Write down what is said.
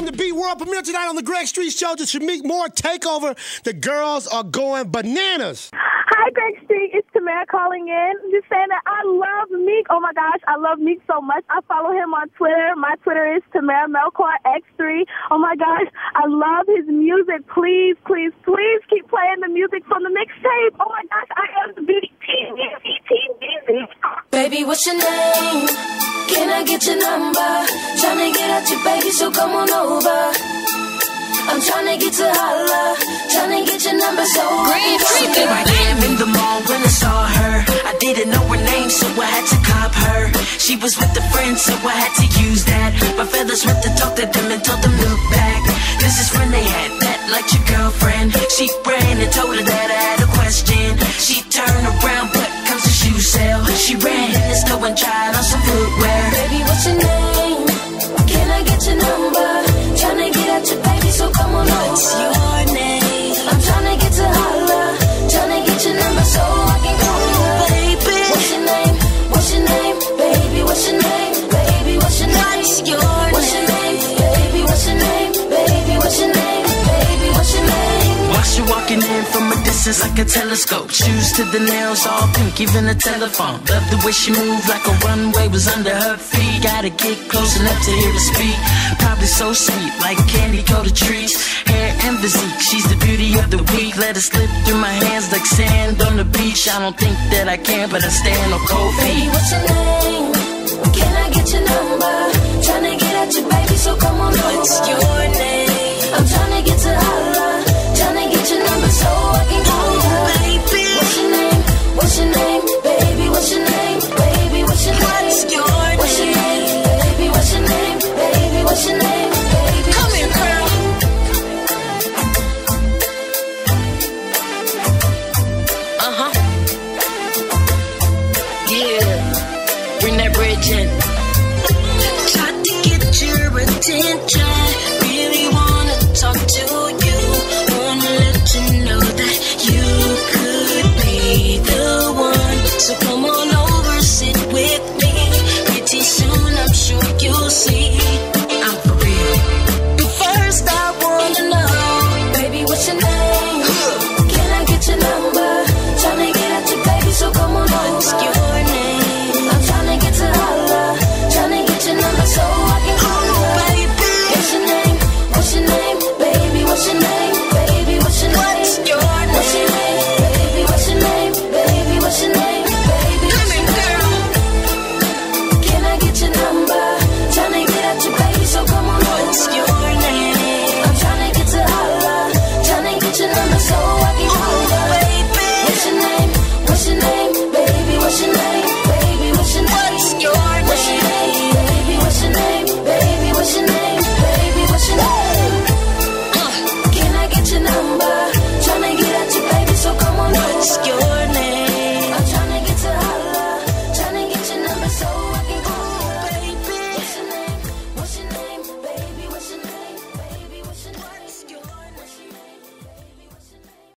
On the Beat world premiere tonight on the Greg Street Show. The Shameik Moore takeover. The girls are going bananas. Hi, Greg Street. It's Tamara calling in. Just saying that I love Meek. Oh, my gosh. I love Meek so much. I follow him on Twitter. My Twitter is Tamara Melchior X3. Oh, my gosh. I love his music. Please, please, please keep playing the music from the mixtape. Oh, my gosh. I am the BT. Baby, what's your name? Can I get your number? Tryna get at you, baby, so come on over. I'm tryna get to holla, tryna get your number so There I am in the mall when I saw her. I didn't know her name, so I had to cop her. She was with a friend, so I had to use that. My feathers went to talk to them and told them look back. This is when they had that, like your girlfriend. She ran and told her that I had a question. She turned around, but comes to shoe sale. She ran in the store and tried on some footwear. Baby, what's your name? Can I get your number? Tryna get at you, baby, so come on over. What's your name? I'm tryna get to holla, tryna get your number so I can call you, baby. What's your name? What's your name? Baby, what's your name? Baby, what's your name? What's your name? Baby, what's your name? Baby, what's your name? Baby, what's your name? Watch you walking in from a distance like a telescope. Shoes to the nails, all pink, even a telephone. Love the way she moved like a runway was under her feet. Gotta get close enough to hear her speak. Probably so sweet, like candy coated trees. Hair and physique, she's the beauty of the week. Let her slip through my hands like sand on the beach. I don't think that I can, but I stand on cold feet. Baby, what's your name? Can I get your number? Tryna get at you, baby, so come on over. What's your name? I'm tryna get to holla, tryna get your number so I can call you, baby. What's your name? What's your name? Baby, what's your name? Baby, what's your name? What's your name? Baby, what's your name? Baby, what's your name? Baby, come here, girl. Yeah, bring that bridge in. Tried to get your attention.